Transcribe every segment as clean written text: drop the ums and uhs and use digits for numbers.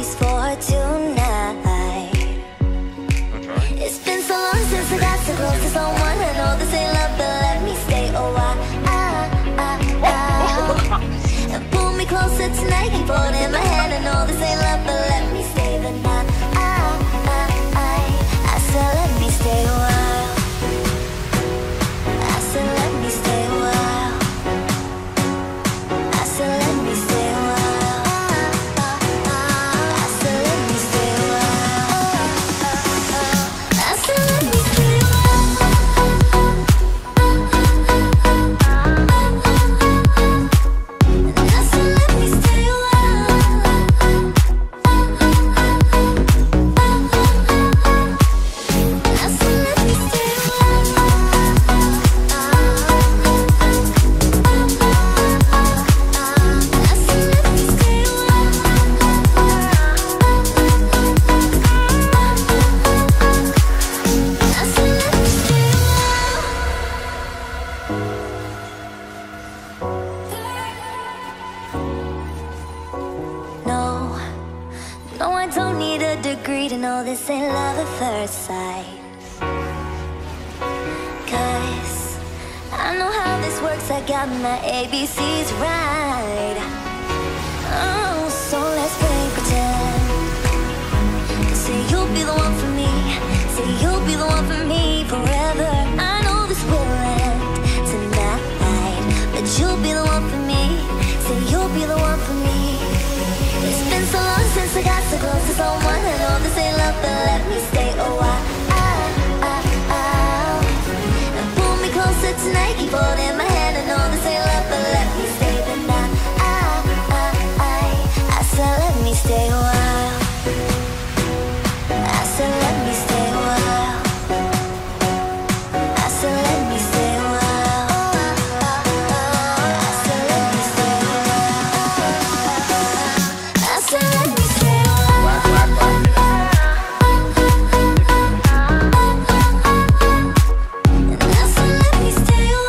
place for tonight. It's been so long since I got so close to someone. I know this ain't love, but let me stay a while. And pull me closer tonight, keep holding my hand. I know this ain't love, but let me stay the night. I said let me stay a while. I said let me stay a while. I said let me stay a while. I said let me stay a while. I said let me stay a while. I said let me stay a while. I said let me stay a No, I don't need a degree to know this ain't love at first sight. 'Cause I know how this works, I got my ABCs right. Oh, so let's play pretend. Say you'll be the one for me. Say you'll be the one for me forever. I know this will end tonight, but you'll be the one for me. Say you'll be the one for me. It's been so long since I got so close to someone. I know this ain't love, but let me stay a while. And pull me closer tonight, keep holding my hand. I know this ain't love, but let me stay the night. I said let me stay a while. I said let me stay a while. I said let me stay a while. I said let me stay a while. I said let me stay a while. And I said let me stay a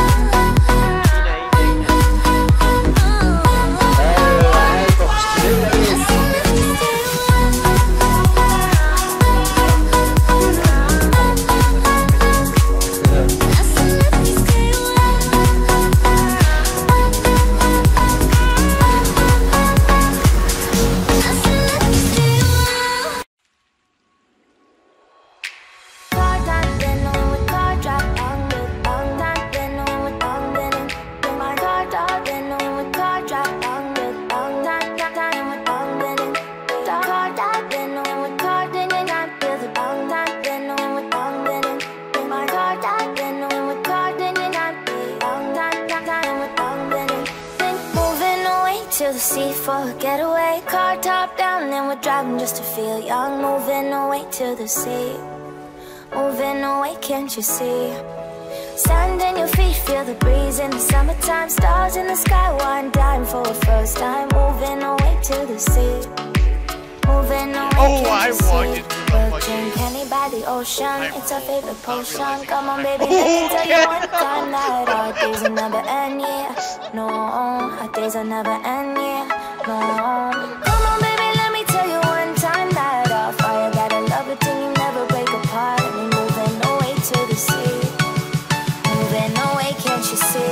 to the sea for a getaway. Car top down and we're driving just to feel young. Moving away to the sea. Moving away, can't you see? Sand in your feet, feel the breeze in the summertime. Stars in the sky, one dime for a first time. Moving away to the sea. Moving away, can't you see? We'll drink honey by the ocean. It's our favorite potion. Come on, baby, let me tell you one time that our days will never end, yeah. No, our days will never end, yeah. No. Come on, baby, let me tell you one time that our fire got a love it till you never break apart. And we're moving away to the sea. Moving away, can't you see?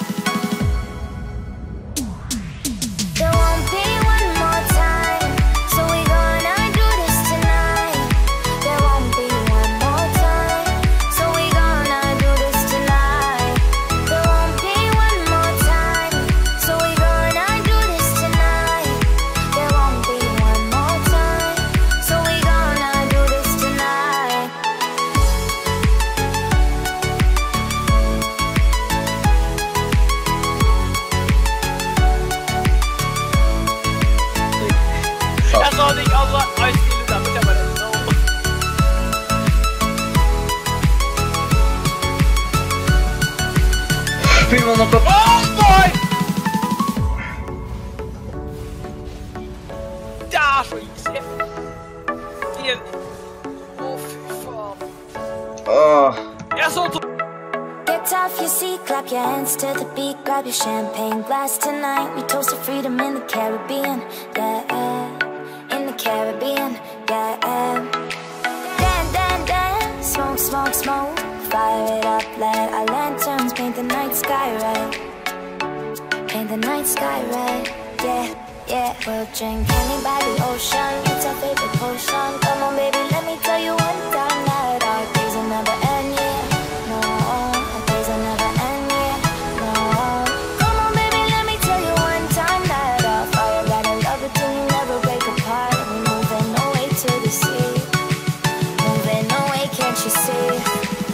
There won't be one more time, so we're gonna do this tonight. There won't be one more time, so we're gonna do this tonight. There won't be one more time, so we're gonna do this tonight. There won't be one more time, so we're gonna do this tonight. Jag sa det, Allah, I still love it, but no. Oh boy! Där så gick det. Åh fy fan. Jag sa Get off your seat, clap your hands to the beat. Grab your champagne glass tonight. We toast to freedom in the Caribbean, yeah. In the the Caribbean, yeah. Dance, smoke, smoke, smoke. Fire it up, let our lanterns paint the night sky red. Paint the night sky red, yeah, yeah. We'll drink honey by the ocean, it's our favorite potion. Come on baby, let me tell you one time that our days will never end, yeah. No, our days will never end, yeah. No. Come on baby, let me tell you one time that our fire got a love it till you never break apart. We're moving away to the sea, moving away, can't you see?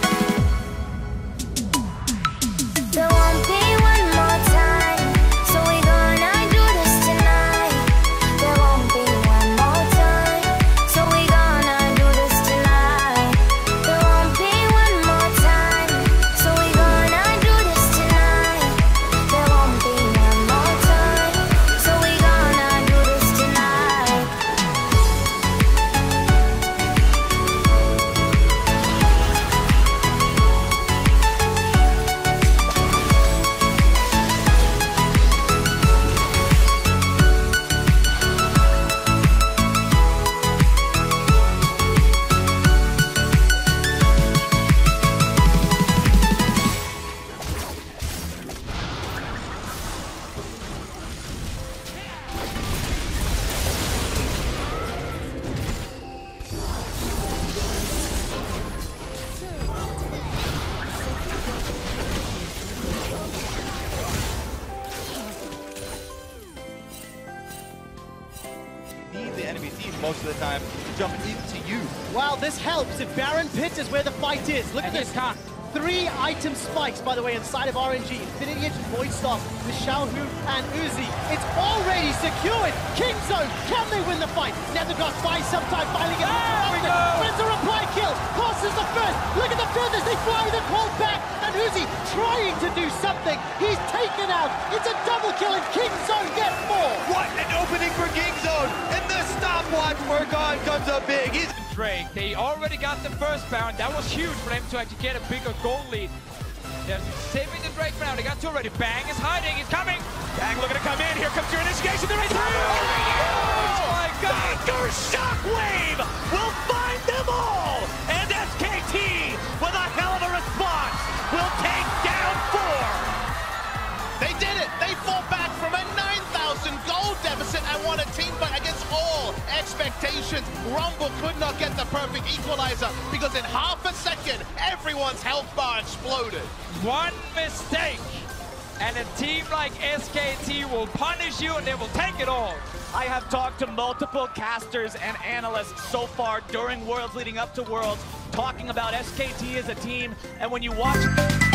There won't be one more time, so we gonna do this tonight. There won't be one more time, so we gonna do this tonight. There won't be one more time, so we gonna do this tonight. There won't be one more time, so we gonna do this tonight. Need the enemy team most of the time to jump into you. Wow, this helps if Baron Pit is where the fight is. Look at this. 3 item spikes, by the way, inside of RNG. Infinity Edge, Void Staff, with Xiaohu and Uzi. It's already secured. King Zone, can they win the fight? Nethergloss buys some time, finally gets wins a reply kill. Passes the first. Look at the feathers, they fly, then pull back. And Uzi trying to do something. He's taken out. It's a double kill, and King Zone gets more. What an opening for King Zone! And the stopwatch work on comes up big. He's Drake, they already got the first Baron. That was huge for them to actually get a bigger goal lead. They're saving the Drake Baron. They got two already. Bang is hiding. He's coming. Bang looking to come in. Here comes your initiation. They're right through. Oh my God! Baker Shockwave will find them all. And SKT, with a hell of a response, will take down 4. They did it! They fought back from a 9,000 gold deficit and won a team fight against all expectations. Wombo could not get the perfect equalizer because in half a second, everyone's health bar exploded. One mistake, and a team like SKT will punish you and they will take it all. I have talked to multiple casters and analysts so far during Worlds leading up to Worlds, talking about SKT as a team, and when you watch